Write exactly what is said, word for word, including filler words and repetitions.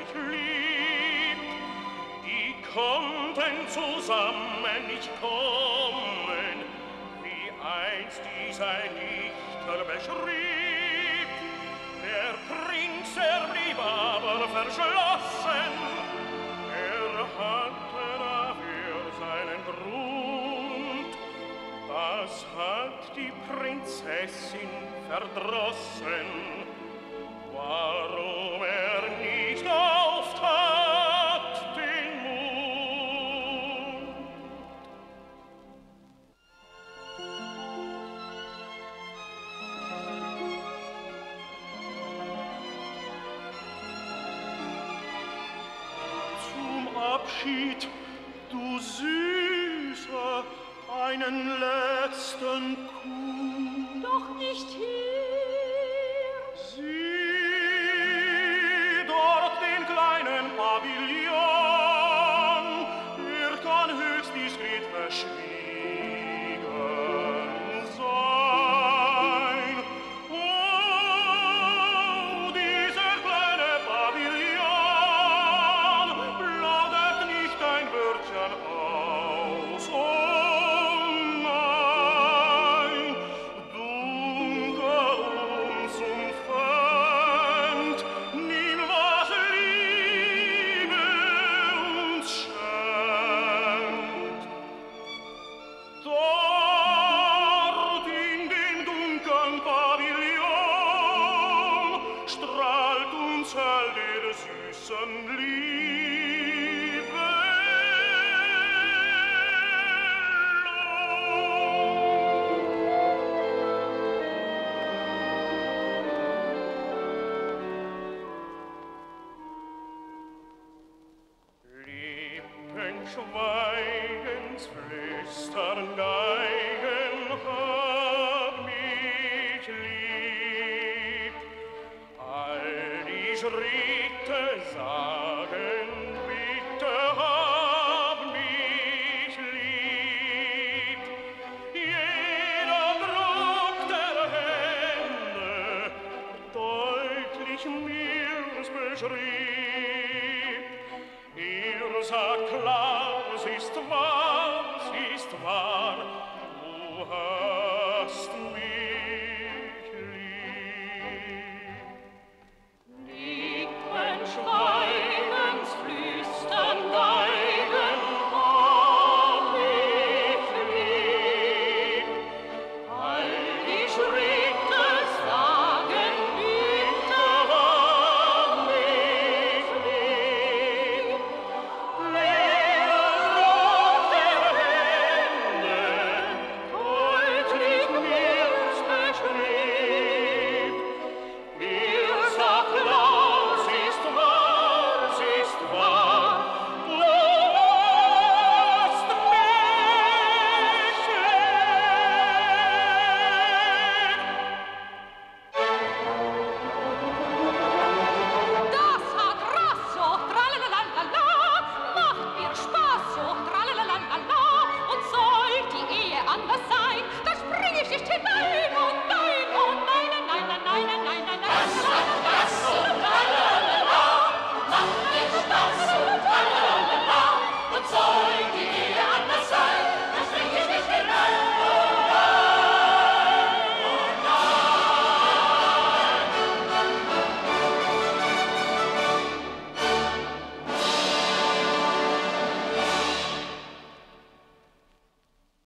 sich liebt. Die konnten zusammen nicht kommen, wie einst dies ein Dichter beschrieb. Der Prinz, er blieb aber verschlossen, er hatte dafür seinen Grund. Was hat die Prinzessin verdrossen, warum er nicht auftat den Mund? Zum Abschied, du Süße, einen letzten Kuss. Doch nicht hier. Sieh dort den kleinen Pavillon, er kann höchst diskret verschwiegen sein. Oh, dieser kleine Pavillon plaudert nicht ein Wörtchen aus. Oh, Schweigens, flüstern, Geigen, hab mich lieb. All die Schritte sagen, bitte hab mich lieb. Jeder Druck der Hände deutlich mir's beschrieb. Ihr sagt klar, es ist wahr,